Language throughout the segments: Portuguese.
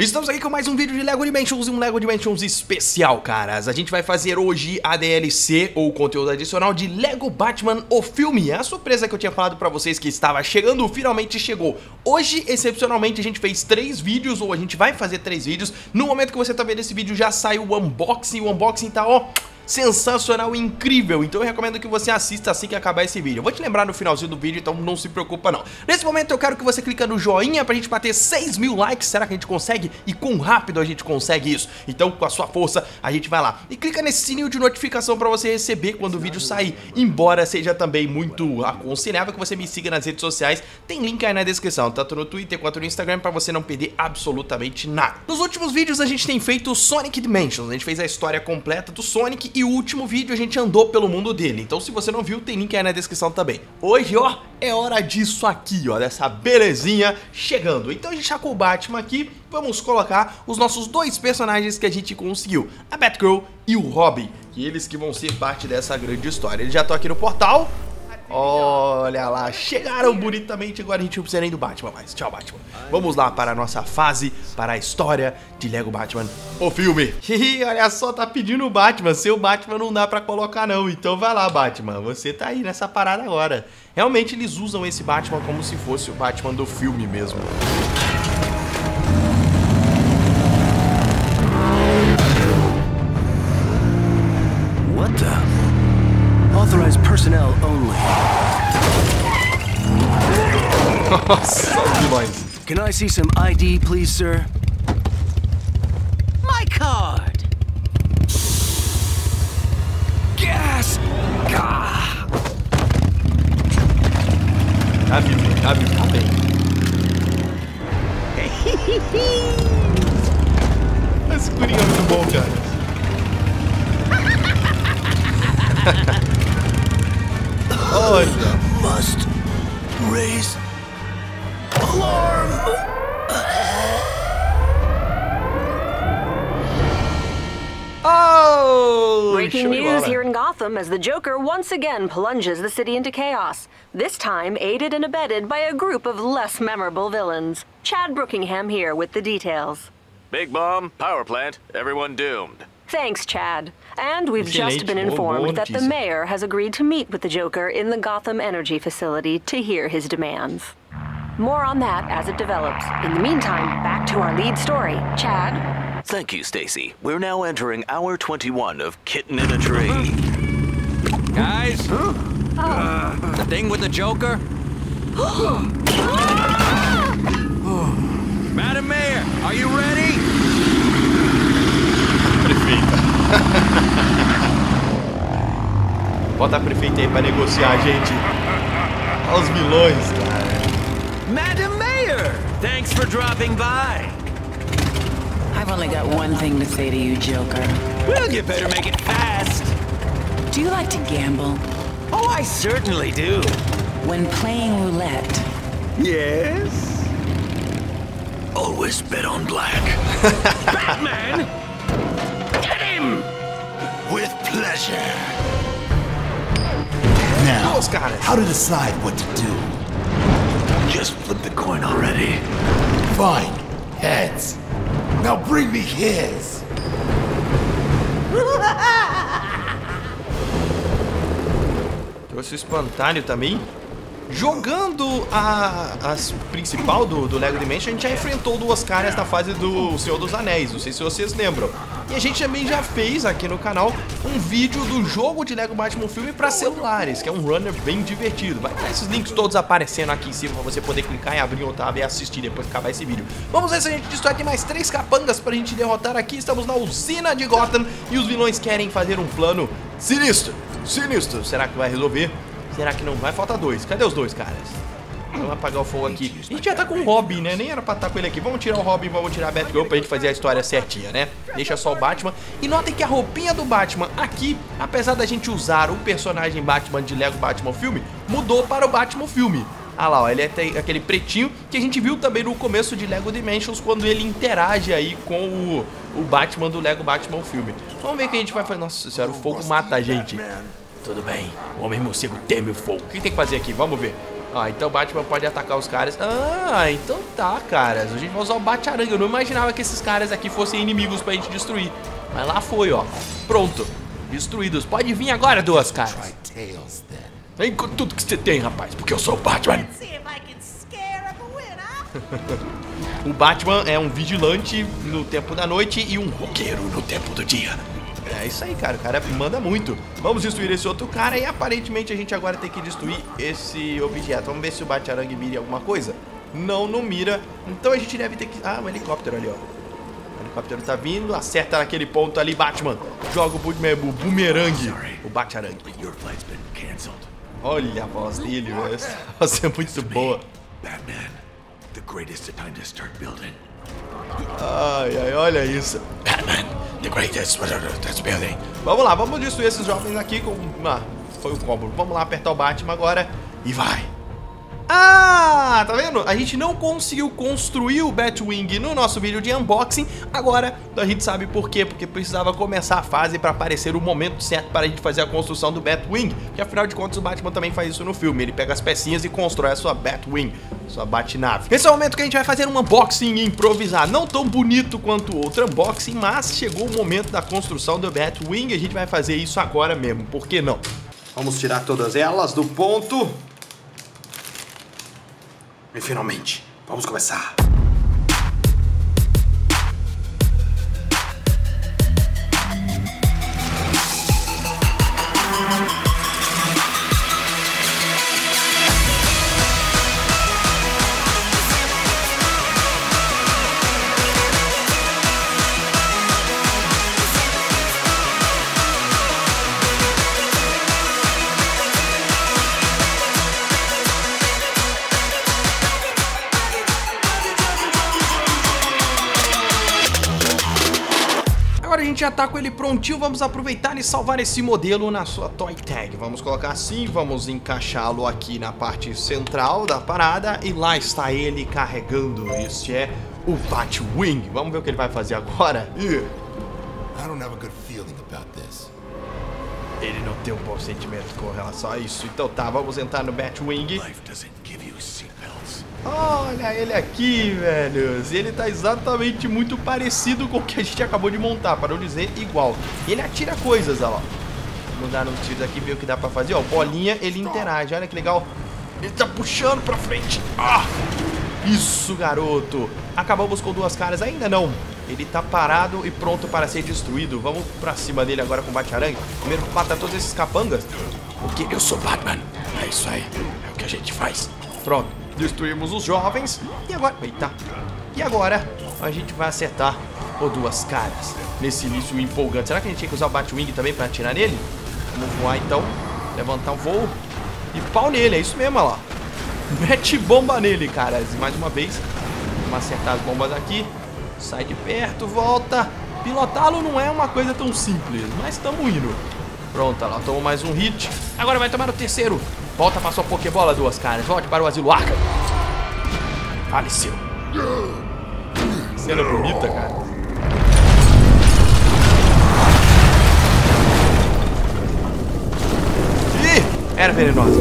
Estamos aqui com mais um vídeo de LEGO Dimensions e um LEGO Dimensions especial, caras. A gente vai fazer hoje a DLC, ou conteúdo adicional, de LEGO Batman, o filme. A surpresa que eu tinha falado pra vocês que estava chegando, finalmente chegou. Hoje, excepcionalmente, a gente fez 3 vídeos, ou a gente vai fazer 3 vídeos. No momento que você tá vendo esse vídeo, já saiu o unboxing. O unboxing tá, ó, sensacional e incrível. Então eu recomendo que você assista assim que acabar esse vídeo. Eu vou te lembrar no finalzinho do vídeo, então não se preocupa não. Nesse momento eu quero que você clique no joinha pra gente bater 6.000 likes. Será que a gente consegue? E quão rápido a gente consegue isso? Então com a sua força a gente vai lá. E clica nesse sininho de notificação pra você receber quando o vídeo sair. Embora seja também muito aconselhável que você me siga nas redes sociais. Tem link aí na descrição, tanto no Twitter quanto no Instagram, pra você não perder absolutamente nada. Nos últimos vídeos a gente tem feito o Sonic Dimensions. A gente fez a história completa do Sonic e o último vídeo a gente andou pelo mundo dele. Então se você não viu, tem link aí na descrição também. Hoje, ó, é hora disso aqui, ó, dessa belezinha chegando. Então a gente tá com o Batman aqui. Vamos colocar os nossos 2 personagens que a gente conseguiu, a Batgirl e o Robin, que eles que vão ser parte dessa grande história. Eles já estão aqui no portal. Olha lá, chegaram bonitamente. Agora a gente não precisa nem do Batman mais. Tchau, Batman. Vamos lá para a nossa fase, para a história de LEGO Batman, o filme. Olha só, tá pedindo o Batman. Seu Batman não dá pra colocar não. Então vai lá, Batman, você tá aí nessa parada agora. Realmente eles usam esse Batman como se fosse o Batman do filme mesmo. What the? Authorized personnel only. Nossa, os vilões. Can I see some ID, please, sir? My card. Gas. Gah. Tá vivo, tá vivo, tá bem. Esse curinho é muito bom, cara. Olha. Must raise alarm. Oh! Breaking news here in Gotham as the Joker once again plunges the city into chaos, this time aided and abetted by a group of less memorable villains. Chad Brookingham here with the details. Big bomb, power plant, everyone doomed. Thanks, Chad. And we've just been informed that the mayor has agreed to meet with the Joker in the Gotham Energy facility to hear his demands. More on that as it develops. In the meantime, back to our lead story. Chad? Thank you, Stacy. We're now entering hour 21 of Kitten in a Tree. Guys? The thing with the Joker? Madam Mayor, are you ready? Prefeita. Bota a prefeita aí pra negociar, gente. Olha os vilões, cara. Madam Mayor, thanks for dropping by. I've only got one thing to say to you, Joker. Well, you better make it fast. Do you like to gamble? Oh, I certainly do. When playing roulette, Yes? Always bet on black. Batman! Get him! With pleasure. Os caras. How to decide what to do? Just flip the coin already. Fine. Heads. Now bring me his. Trouxe o espantalho também. Jogando a principal do LEGO Dimensions, a gente já enfrentou 2 caras na fase do Senhor dos Anéis, não sei se vocês lembram. E a gente também já fez aqui no canal um vídeo do jogo de LEGO Batman Filme para celulares, que é um runner bem divertido. Vai ter esses links todos aparecendo aqui em cima para você poder clicar em abrir o tab e assistir depois que acabar esse vídeo. Vamos ver se a gente destrói aqui mais 3 capangas pra gente derrotar aqui. Estamos na usina de Gotham e os vilões querem fazer um plano sinistro. Sinistro. Será que vai resolver? Será que não vai? Falta 2. Cadê os 2 caras? Vamos apagar o fogo aqui. A gente já tá com o Robin, né? Nem era pra estar com ele aqui. Vamos tirar o Robin, vamos tirar a Batgirl pra gente fazer a história certinha, né? Deixa só o Batman. E notem que a roupinha do Batman aqui, apesar da gente usar o personagem Batman de LEGO Batman Filme, mudou para o Batman Filme. Ah lá, ó, ele é aquele pretinho que a gente viu também no começo de LEGO Dimensions, quando ele interage aí com o Batman do LEGO Batman Filme. Vamos ver o que a gente vai fazer. Nossa senhora, o fogo mata a gente. Tudo bem, o Homem Morcego teme o fogo. O que tem que fazer aqui? Vamos ver. Ó, então o Batman pode atacar os caras. Ah, então tá, caras. A gente vai usar o Bate-Aranha. Eu não imaginava que esses caras aqui fossem inimigos pra gente destruir. Mas lá foi, ó. Pronto. Destruídos. Pode vir agora, duas caras. Vem com tudo que você tem, rapaz. Porque eu sou o Batman. O Batman é um vigilante no tempo da noite e um roqueiro no tempo do dia. É isso aí, cara. O cara manda muito. Vamos destruir esse outro cara e aparentemente a gente agora tem que destruir esse objeto. Vamos ver se o Bate-Aranha mira alguma coisa. Não mira. Então a gente deve ter que... Ah, um helicóptero ali, ó. O helicóptero tá vindo. Acerta naquele ponto ali, Batman. Joga o bumerangue. O Bate-Aranha. Olha a voz dele, velho. Essa voz é muito boa. Batman, the greatest time to start building. Ai, olha isso. Batman, the greatest that's building. Vamos lá, vamos destruir esses jovens aqui com... Ah, foi o combo. Vamos lá apertar o Batman agora e vai. Ah, tá vendo? A gente não conseguiu construir o Batwing no nosso vídeo de unboxing. Agora a gente sabe por quê. Porque precisava começar a fase para aparecer o momento certo para a gente fazer a construção do Batwing. Porque afinal de contas o Batman também faz isso no filme. Ele pega as pecinhas e constrói a sua Batwing, sua Batnave. Esse é o momento que a gente vai fazer um unboxing e improvisar. Não tão bonito quanto o outro unboxing, mas chegou o momento da construção do Batwing. A gente vai fazer isso agora mesmo. Por que não? Vamos tirar todas elas do ponto. E finalmente, vamos começar. Agora a gente já tá com ele prontinho, vamos aproveitar e salvar esse modelo na sua Toy Tag. Vamos colocar assim, vamos encaixá-lo aqui na parte central da parada e lá está ele carregando. Este é o Batwing. Vamos ver o que ele vai fazer agora. I don't have a good feeling about this. Ele não tem um bom sentimento com relação a isso. Então tá, vamos entrar no Batwing. Life doesn't give you seatbelts. Olha ele aqui, velhos. Ele tá exatamente muito parecido com o que a gente acabou de montar, para não dizer igual. E ele atira coisas, ó. Vamos dar uns tiros aqui, ver o que dá pra fazer. Ó, bolinha, ele interage. Olha que legal. Ele tá puxando pra frente. Ah! Isso, garoto. Acabamos com duas caras. Ainda não. Ele tá parado e pronto para ser destruído. Vamos pra cima dele agora com o Bate-Aranha. Primeiro mata todos esses capangas. Porque eu sou Batman. É isso aí. É o que a gente faz. Pronto. Destruímos os jovens. E agora... Eita. E agora a gente vai acertar o duas caras. Nesse início empolgante. Será que a gente tinha que usar o Batwing também para atirar nele? Vamos voar então. Levantar o voo. E pau nele. É isso mesmo, ó lá. Mete bomba nele, caras. E mais uma vez. Vamos acertar as bombas aqui. Sai de perto, volta. Pilotá-lo não é uma coisa tão simples. Mas estamos indo. Pronto, lá. Tomou mais um hit. Agora vai tomar o terceiro. Volta para sua Pokébola, duas caras. Volte para o Asilo Arkham. Faleceu. Cena bonita, cara. Ih, era venenosa.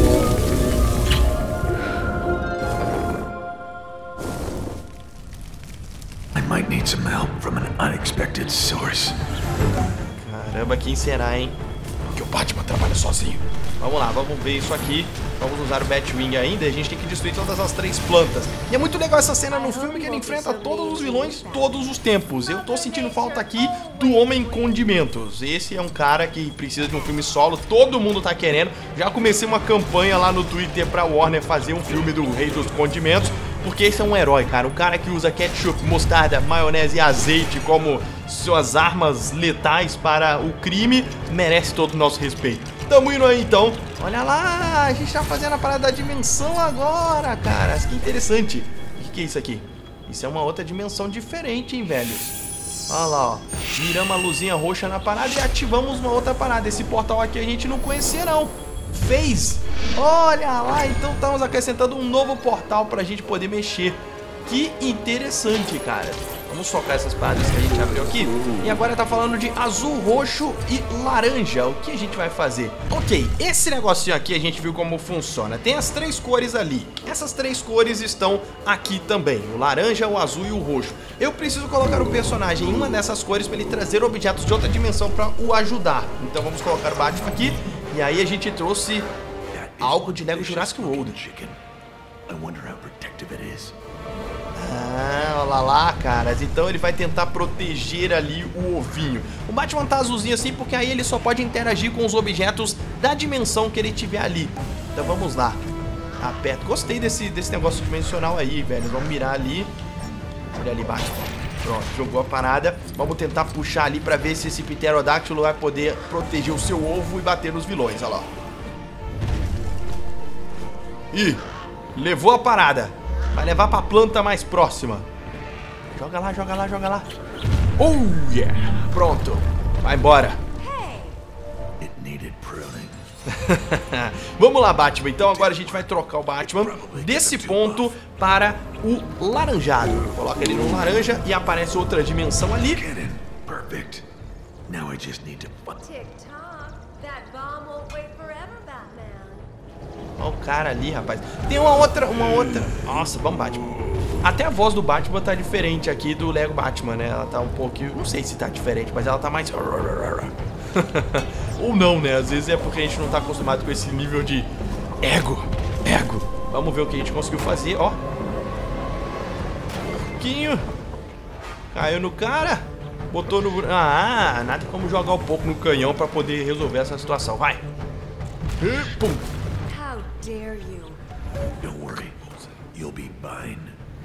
I might need some help from an unexpected source. Caramba, quem será, hein? Que o Batman trabalha sozinho. Vamos lá, vamos ver isso aqui. Vamos usar o Batwing ainda. A gente tem que destruir todas as três plantas. E é muito legal essa cena no filme que ele enfrenta todos os vilões todos os tempos. Eu tô sentindo falta aqui do Homem Condimentos. Esse é um cara que precisa de um filme solo. Todo mundo tá querendo. Já comecei uma campanha lá no Twitter pra Warner fazer um filme do Rei dos Condimentos. Porque esse é um herói, cara. O cara que usa ketchup, mostarda, maionese e azeite como suas armas letais para o crime merece todo o nosso respeito. Tamo indo aí, então. Olha lá, a gente tá fazendo a parada da dimensão agora, cara. Que interessante. O que é isso aqui? Isso é uma outra dimensão diferente, hein, velho? Olha lá, ó. Miramos a luzinha roxa na parada e ativamos uma outra parada. Esse portal aqui a gente não conhecia, não. Fez. Olha lá, então estamos acrescentando um novo portal pra gente poder mexer. Que interessante, cara. Vamos socar essas paradas que a gente abriu aqui. E agora tá falando de azul, roxo e laranja. O que a gente vai fazer? Ok, esse negocinho aqui a gente viu como funciona. Tem as 3 cores ali. Essas 3 cores estão aqui também. O laranja, o azul e o roxo. Eu preciso colocar o personagem em uma dessas cores para ele trazer objetos de outra dimensão para o ajudar. Então vamos colocar o Batman aqui. E aí a gente trouxe algo de Lego Jurassic World. Ah, olha lá, caras. Então ele vai tentar proteger ali o ovinho. O Batman tá azulzinho assim porque aí ele só pode interagir com os objetos da dimensão que ele tiver ali. Então vamos lá. Aperta. Gostei desse negócio dimensional aí, velho. Vamos mirar ali. Olha ali, Batman. Pronto, jogou a parada. Vamos tentar puxar ali pra ver se esse pterodáctilo vai poder proteger o seu ovo e bater nos vilões. Olha lá. Ih, levou a parada. Vai levar pra planta mais próxima. Joga lá, joga lá, joga lá. Oh, yeah. Pronto. Vai embora. Vamos lá, Batman. Então agora a gente vai trocar o Batman desse ponto para o laranjado. Coloca ele no laranja e aparece outra dimensão ali. Perfect. Now I just need to... Olha o cara ali, rapaz. Tem uma outra. Nossa, vamos, Batman. Até a voz do Batman tá diferente aqui do Lego Batman, né? Ela tá um pouquinho... Não sei se tá diferente, mas ela tá mais... Ou não, né? Às vezes é porque a gente não tá acostumado com esse nível de ego. Vamos ver o que a gente conseguiu fazer, ó. Um pouquinho. Caiu no cara. Botou no... Ah, nada como jogar um pouco no canhão pra poder resolver essa situação. Vai. E pum. Dare you? Don't worry, you'll be fine.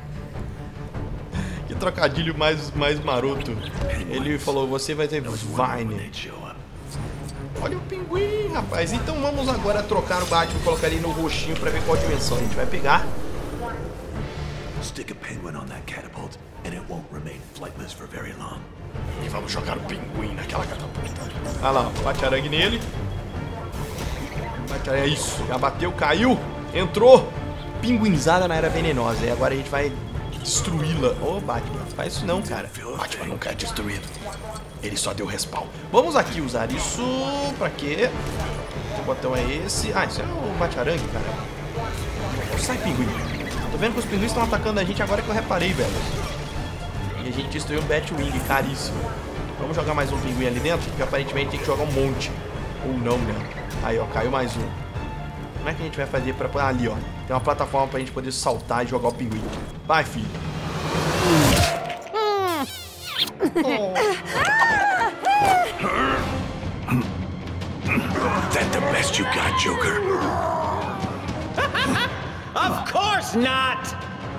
Que trocadilho mais maroto. Ele falou, você vai ter Vine. Olha o pinguim, rapaz. Então vamos agora trocar o Batman e colocar ele no roxinho pra ver qual dimensão a gente vai pegar. Stick a penguin on that catapult and it won't remain flightless for very long. E vamos jogar o pinguim naquela catapulta. Olha lá, bate-arangue nele. É isso, já bateu, caiu, entrou. Pinguinzada na era venenosa. E agora a gente vai destruí-la. Ô, Batman, faz isso não, cara. Batman não quer destruído. Ele só deu respawn. Vamos aqui usar isso. Pra quê? Que botão é esse? Ah, isso é o bate-arangue, cara. Sai, pinguim. Tô vendo que os pinguins estão atacando a gente agora que eu reparei, velho. E a gente destruiu um Batwing caríssimo. Vamos jogar mais um pinguim ali dentro, porque aparentemente tem que jogar um monte. Ou não, né? Aí, ó, caiu mais um. Como é que a gente vai fazer pra... Ali, ó. Tem uma plataforma pra gente poder saltar e jogar o pinguim. Vai, filho. That the best you got, Joker? Of course not!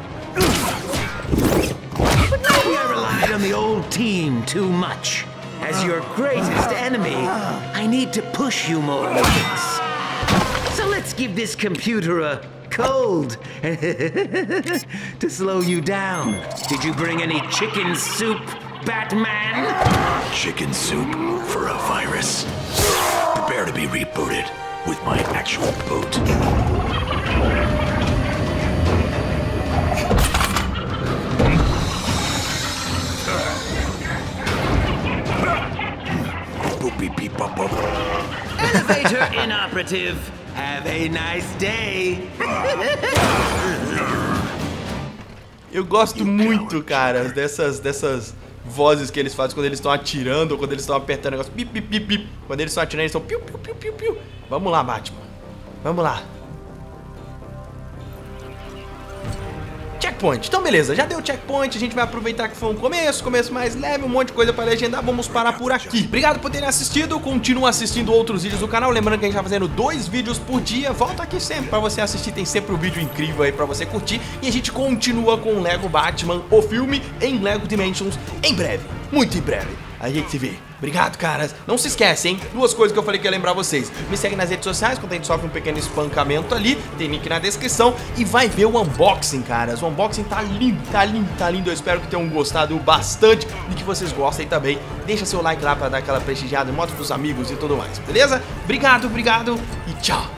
But maybe I relied on the old team too much. As your greatest enemy, I need to push you more with this. So let's give this computer a cold to slow you down. Did you bring any chicken soup, Batman? Chicken soup for a virus. Prepare to be rebooted with my actual boot. Elevator inoperative. Have a nice day. Eu gosto muito, cara, dessas vozes que eles fazem quando eles estão atirando ou quando eles estão apertando o negócio. Pip, pip, pip, pip. Quando eles estão atirando, eles estão piu, piu, piu, piu, piu. Vamos lá, Batman. Vamos lá. Checkpoint. Então beleza, já deu o checkpoint, a gente vai aproveitar que foi um começo mais leve, um monte de coisa pra legendar, vamos parar por aqui. Obrigado por terem assistido, continua assistindo outros vídeos do canal, lembrando que a gente tá fazendo 2 vídeos por dia, volta aqui sempre pra você assistir, tem sempre um vídeo incrível aí pra você curtir, e a gente continua com o Lego Batman, o filme, em Lego Dimensions, em breve, muito em breve. A gente se vê. Obrigado, caras. Não se esquece, hein? 2 coisas que eu falei que ia lembrar vocês. Me segue nas redes sociais, quando a gente sofre um pequeno espancamento ali. Tem link na descrição. E vai ver o unboxing, caras. O unboxing tá lindo, tá lindo, tá lindo. Eu espero que tenham gostado bastante e que vocês gostem também. Deixa seu like lá pra dar aquela prestigiada, mostra pros amigos e tudo mais, beleza? Obrigado, obrigado e tchau.